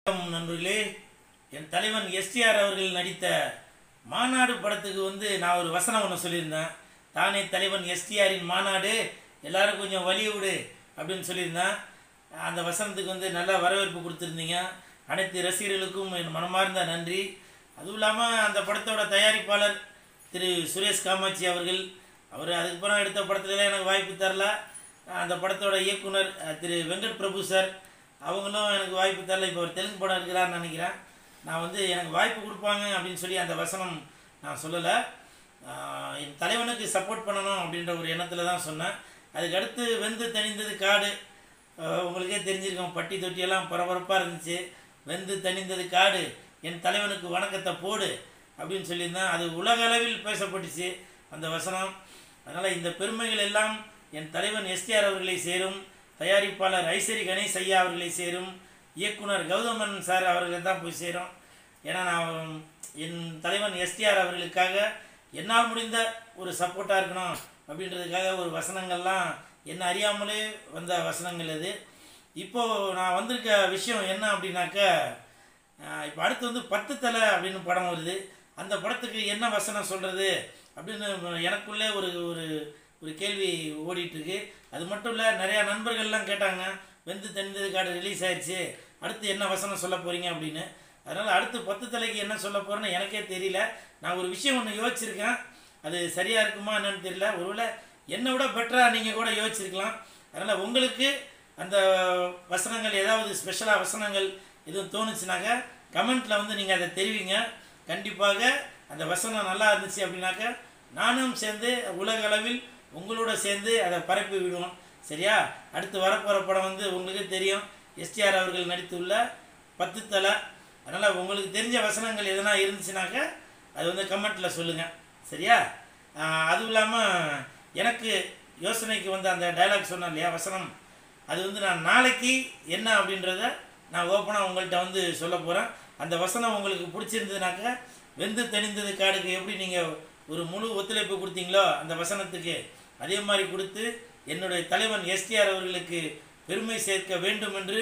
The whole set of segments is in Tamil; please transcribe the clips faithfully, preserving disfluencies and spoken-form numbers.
நண்பர்களே, என் தலைவன் எஸ்டிஆர் அவர்கள் நடித்த மாநாடு படத்துக்கு வந்து நான் ஒரு வசனம் ஒன்று சொல்லியிருந்தேன். தானே தலைவன் எஸ்டிஆரின் மாநாடு, எல்லாரும் கொஞ்சம் வலிய விடு அப்படின்னு சொல்லியிருந்தேன். அந்த வசனத்துக்கு வந்து நல்ல வரவேற்பு கொடுத்துருந்தீங்க. அனைத்து ரசிகர்களுக்கும் என் மனமார்ந்த நன்றி. அதுவும் இல்லாமல் அந்த படத்தோட தயாரிப்பாளர் திரு சுரேஷ் காமாட்சி அவர்கள், அவர் அதுக்கப்புறம் எடுத்த படத்துலலாம் எனக்கு வாய்ப்பு தரல. அந்த படத்தோட இயக்குனர் திரு வெங்கட் பிரபு சார், அவங்களும் எனக்கு வாய்ப்பு தரல. இப்போ ஒரு தெலுங்கு படம் இருக்கிறான்னு நினைக்கிறேன். நான் வந்து எனக்கு வாய்ப்பு கொடுப்பாங்க அப்படின்னு சொல்லி அந்த வசனம் நான் சொல்லலை. என் தலைவனுக்கு சப்போர்ட் பண்ணணும் அப்படின்ற ஒரு எண்ணத்தில் தான் சொன்னேன். அதுக்கு அடுத்து வெந்து தணிந்தது காடு, உங்களுக்கே தெரிஞ்சிருக்கோம். பட்டி தொட்டியெல்லாம் பரபரப்பாக இருந்துச்சு. வெந்து தணிந்தது காடு, என் தலைவனுக்கு வணக்கத்தை போடு அப்படின்னு சொல்லியிருந்தேன். அது உலக அளவில் பேசப்பட்டுச்சு அந்த வசனம். அதனால் இந்த பெருமைகள் எல்லாம் என் தலைவன் எஸ்டிஆர் அவர்களை சேரும், தயாரிப்பாளர் ஐசரி கணேஷ் ஐயா அவர்களை சேரும், இயக்குனர் கௌதமன் சார் அவர்களை தான் போய் சேரும். ஏன்னா நான் என் தலைவன் எஸ்டிஆர் அவர்களுக்காக என்னால் முடிந்த ஒரு சப்போர்ட்டாக இருக்கணும் அப்படின்றதுக்காக ஒரு வசனங்கள்லாம் என்ன அறியாமலே வந்த வசனங்கள் அது. இப்போது நான் வந்திருக்க விஷயம் என்ன அப்படின்னாக்க, இப்போ அடுத்து வந்து பத்து தலை அப்படின்னு படம் வருது. அந்த படத்துக்கு என்ன வசனம் சொல்கிறது அப்படின்னு எனக்குள்ளே ஒரு ஒரு ஒரு கேள்வி ஓடிட்டுருக்கு. அது மட்டும் இல்லை, நிறையா நண்பர்கள்லாம் கேட்டாங்க, வெந்து தணிந்தது காடு ரிலீஸ் ஆயிடுச்சு, அடுத்து என்ன வசனம் சொல்ல போகிறீங்க அப்படின்னு. அதனால் அடுத்து பத்து தலைக்கு என்ன சொல்ல போகிறேன்னு எனக்கே தெரியல. நான் ஒரு விஷயம் ஒன்று யோசிச்சிருக்கேன். அது சரியாக இருக்குமா என்னன்னு தெரியல. ஒருவேளை என்னை விட பெட்டராக நீங்கள் கூட யோசிச்சிருக்கலாம். அதனால் உங்களுக்கு அந்த வசனங்கள் ஏதாவது ஸ்பெஷலாக வசனங்கள் எதுவும் தோணுச்சுனாக்கா கமெண்ட்டில் வந்து நீங்கள் அதை தெரிவிங்க. கண்டிப்பாக அந்த வசனம் நல்லா இருந்துச்சு அப்படின்னாக்க நானும் சேர்ந்து உலக அளவில் உங்களோட சேர்ந்து அதை பரப்பி விடுவோம். சரியா? அடுத்து வரப்போகிற படம் வந்து உங்களுக்கு தெரியும், எஸ்டிஆர் அவர்கள் நடித்துள்ள பத்து தலை. அதனால் உங்களுக்கு தெரிஞ்ச வசனங்கள் எதனா இருந்துச்சுனாக்க அது வந்து கமெண்ட்டில் சொல்லுங்கள். சரியா? அதுவும் இல்லாமல் எனக்கு யோசனைக்கு வந்து அந்த டைலாக் சொன்னேன் இல்லையா, வசனம், அது வந்து நான் நாளைக்கு என்ன அப்படின்றத நான் ஓப்பனாக உங்கள்கிட்ட வந்து சொல்ல போகிறேன். அந்த வசனம் உங்களுக்கு பிடிச்சிருந்ததுனாக்க வெந்து தணிந்தது காடுக்கு எப்படி நீங்கள் ஒரு முழு ஒத்துழைப்பு கொடுத்தீங்களோ அந்த வசனத்துக்கு, அதே மாதிரி கொடுத்து என்னுடைய தலைவன் எஸ்டிஆர் அவர்களுக்கு பெருமை சேர்க்க வேண்டும் என்று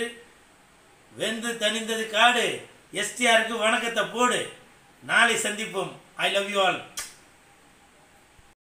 வெந்து தணிந்தது காடு, எஸ்டிஆருக்கு வணக்கத்தை போடு. நாளை சந்திப்போம். I love you all.